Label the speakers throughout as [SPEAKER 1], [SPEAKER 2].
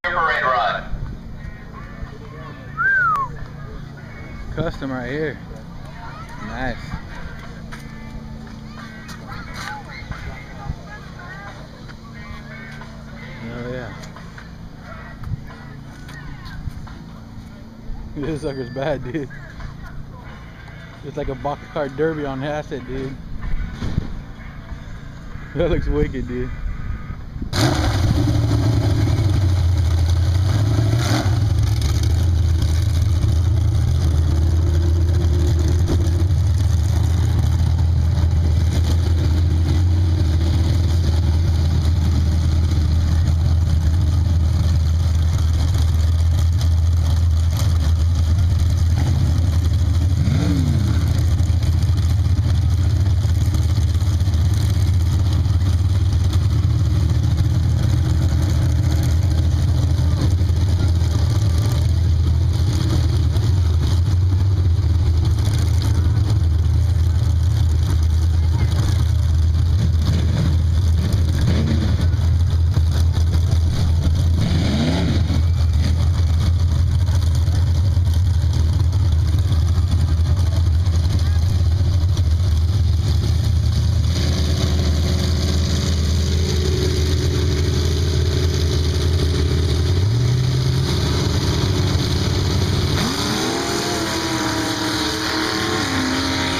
[SPEAKER 1] Parade run.
[SPEAKER 2] Custom right here. Nice. Oh yeah. This sucker's bad, dude. It's like a box car derby on acid, dude. That looks wicked, dude.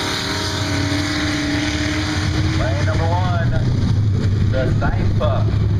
[SPEAKER 1] Lane number 1, the same PUP.